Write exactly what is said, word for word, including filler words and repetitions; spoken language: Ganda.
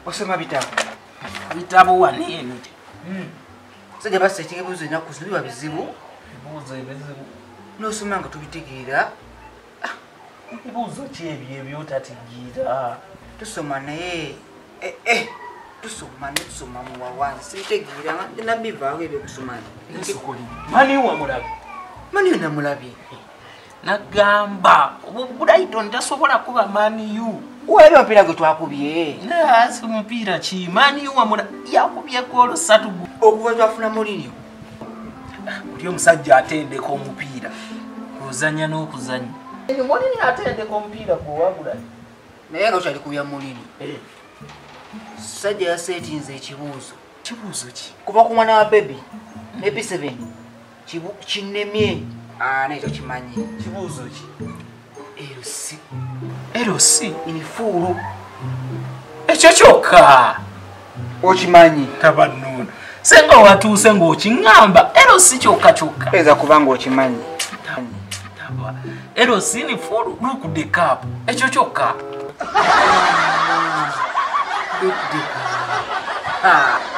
Osoma bitabo. Bitabo wanene. Mm. Sije basi ekibuzo ennaku zino biba bizibu. Bibuzo ebizibu. N'osoma nga tubitegeera. Bibuzo ki ebyo ebyotategeera? Tusoma naye eh eh tusoma ne tusoma mu wawansi sitegeera nga nabivaawo ebyo kusoma. Nsukuli. Mani wa mulabi? Mani na mulabi. Nagamba obudayito ntasobola kuba mani yu. Wewe mpira gwe twakubye. Na si mpira ki mani yu wa mulabi yakubye golo satu. Okuva twafuna Mourinho. Oli omusajja atendeka omupiira. Kuzanya n'okuzanya. Ni Mourinho atendeka omupiira gwo wabula. Naye nga kyali kubya Mourinho. Eh. Sajja yasetinze ekibuuzo. Kibuuzo ki? Kuva ku mwana wa baby. Ne P seven. Kibu kinnemye. Ah, nayo kimanyi. Kibuuzo ki? L C. L C Inifuru. Ekyo kyokka. Okimanyi. Tabanuna. Senga watuuse ng'okingamba L C kyokka kyokka. Eza kubanga okimanyi. Taba. L C ni full look the cup. Ekyo kyokka. Ah.